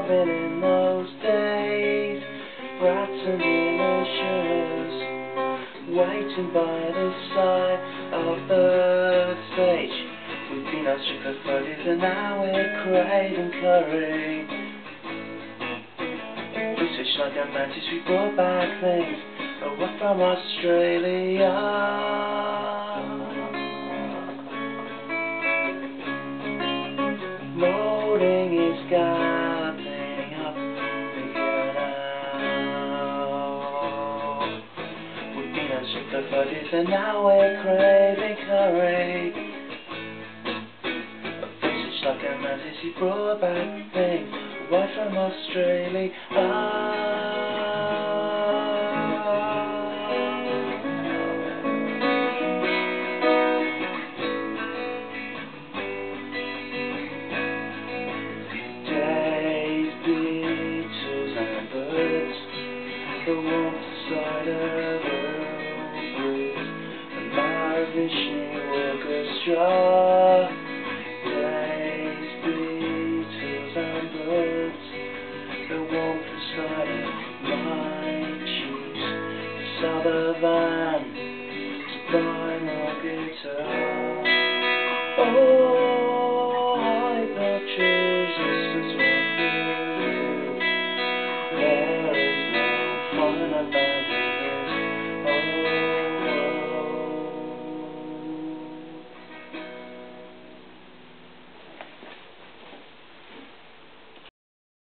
loving in those days, rats and illusions, waiting by the side of the stage. We've been on sugar fuddies and now we're craving curry. We switched like a mantis, we brought back things from Australia. Molding is galloping up here now. We've been on sugar fuddies and now we're craving curry. Visage like a mantis, he brought back things away from Australia. The warmth side of the blues, the Mahavishnu Orchestra, days, beetles and birds, the warmth side of my cheeks, Sullivan to buy more guitar. Oh,